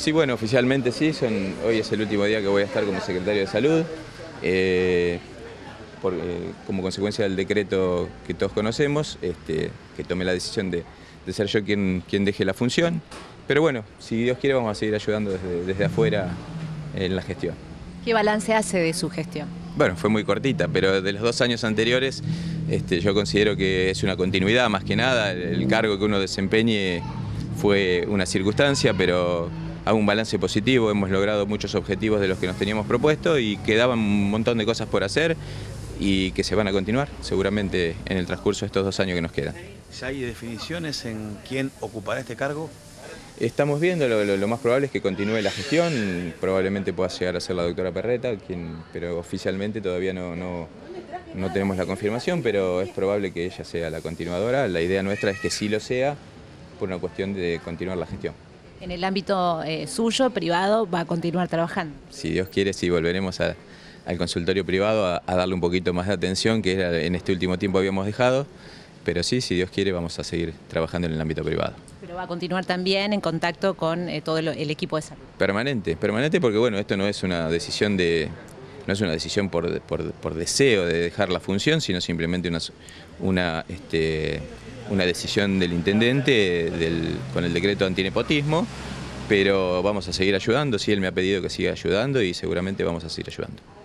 Sí, bueno, oficialmente sí, hoy es el último día que voy a estar como secretario de Salud, como consecuencia del decreto que todos conocemos, que tomé la decisión de ser yo quien deje la función, pero bueno, si Dios quiere vamos a seguir ayudando desde afuera en la gestión. ¿Qué balance hace de su gestión? Bueno, fue muy cortita, pero de los 2 años anteriores yo considero que es una continuidad más que nada. El cargo que uno desempeñe fue una circunstancia, pero hago un balance positivo. Hemos logrado muchos objetivos de los que nos teníamos propuesto y quedaban un montón de cosas por hacer y que se van a continuar seguramente en el transcurso de estos 2 años que nos quedan. ¿Ya hay definiciones en quién ocupará este cargo? Estamos viendo, lo más probable es que continúe la gestión, probablemente pueda llegar a ser la doctora Perretta, pero oficialmente todavía no tenemos la confirmación, pero es probable que ella sea la continuadora. La idea nuestra es que sí lo sea, por una cuestión de continuar la gestión. En el ámbito suyo, privado, va a continuar trabajando. Si Dios quiere, sí, volveremos al consultorio privado a darle un poquito más de atención, que en este último tiempo habíamos dejado, pero sí, si Dios quiere, vamos a seguir trabajando en el ámbito privado. Pero va a continuar también en contacto con todo el equipo de salud. Permanente, porque bueno, esto no es una decisión por deseo de dejar la función, sino simplemente una decisión del intendente con el decreto antinepotismo, pero vamos a seguir ayudando, sí, él me ha pedido que siga ayudando y seguramente vamos a seguir ayudando.